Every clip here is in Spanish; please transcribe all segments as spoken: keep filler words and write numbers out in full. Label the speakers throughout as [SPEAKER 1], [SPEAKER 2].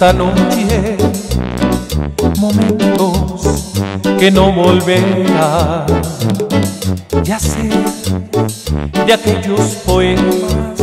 [SPEAKER 1] esta noche momentos que no volverán. Ya sé de aquellos poemas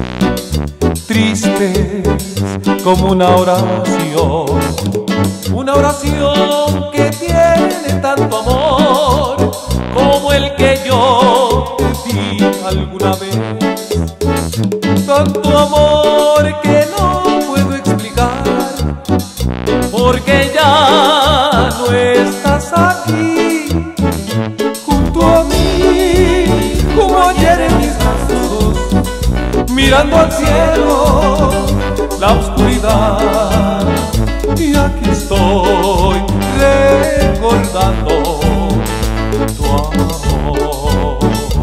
[SPEAKER 1] tristes como una oración, una oración que tiene tanto amor como el que yo te di alguna vez. Tanto amor que no puedo explicar, porque ya no estás aquí junto a mí, como ayer en mis brazos, mirando al cielo, la oscuridad. Y aquí estoy recordando tu amor.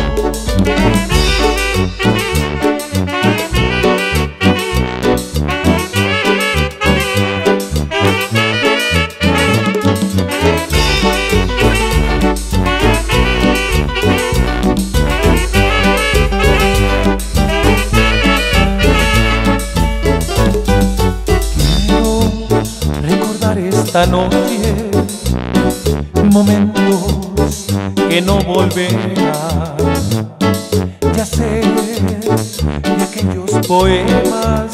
[SPEAKER 1] Esta noche momentos que no volverán. Ya sé de aquellos poemas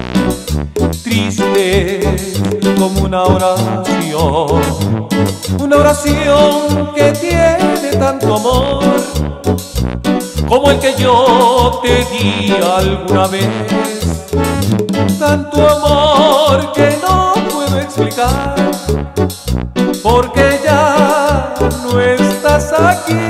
[SPEAKER 1] tristes como una oración, una oración que tiene tanto amor como el que yo te di alguna vez. Tanto amor que no puedo explicar, porque ya no estás aquí